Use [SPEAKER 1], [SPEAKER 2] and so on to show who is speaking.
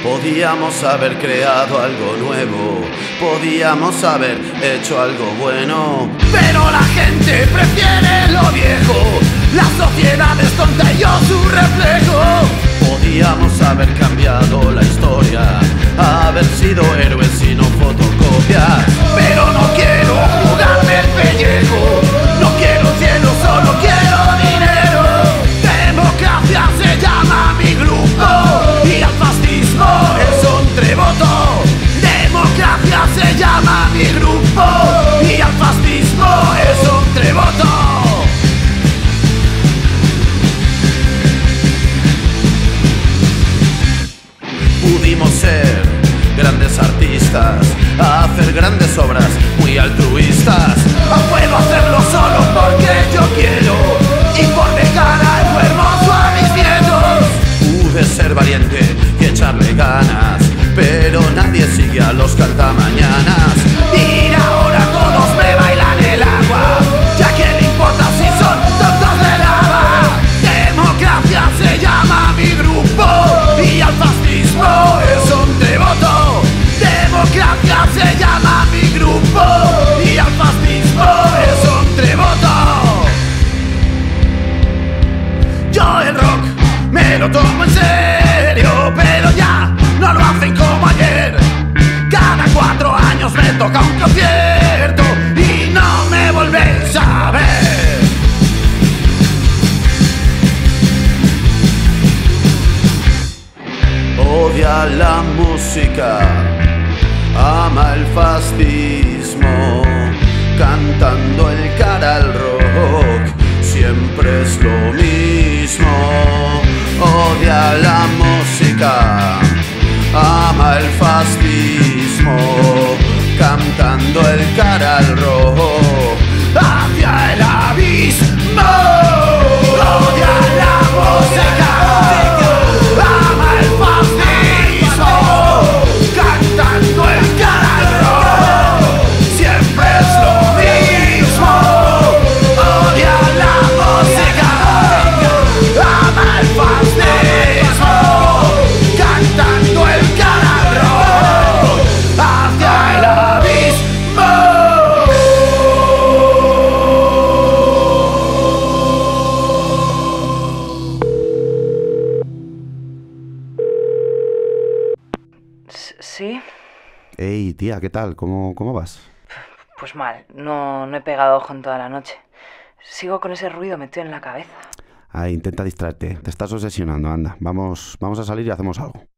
[SPEAKER 1] Podíamos haber creado algo nuevo, podíamos haber hecho algo bueno, pero la gente prefiere lo viejo. La sociedad es tonta y yo su reflejo. Podíamos haber cambiado la historia, haber sido héroes y no fotocopias, pero no quiero jugarme el pellejo. No quiero cielo, solo quiero dinero. Democracia se llama mi grupo y al fascismo es un tributo. Democracia se llama mi grupo y al fascismo es un tributo. Pudimos ser grandes artistas, hacer grandes obras muy altruistas. No puedo hacerlo solo porque yo quiero y por dejar algo hermoso a mis nietos. Pude ser valiente y echarle ganas, pero nadie sigue a los cantamañanas. Y ahora todos me bailan el agua, ya que le importa si son tontos de lava. Democracia se llama mi grupo y al fascismo es un tributo. Democracia se llama mi grupo y al fascismo es un tributo. Yo el rock me lo tomo en serio, pero ya no lo hacen como ayer. Cada 4 años me toca un concierto y no me volvéis a ver. Odia la música, ama el fascismo, cantando el cara al rock, siempre es lo mismo. Odia la música, ama el fascismo, cantando el cara al rock, hacia el abismo. Odia la música, ama el fascismo, cantando el cara al rock, siempre es lo mismo. Odia la música, ama el fascismo, cantando el cara al rock, hacia el abismo.
[SPEAKER 2] ¿Sí?
[SPEAKER 3] Hey, tía, ¿qué tal? ¿Cómo vas?
[SPEAKER 2] Pues mal, no he pegado ojo en toda la noche. Sigo con ese ruido metido en la cabeza.
[SPEAKER 3] Intenta distraerte. Te estás obsesionando, anda. Vamos a salir y hacemos algo.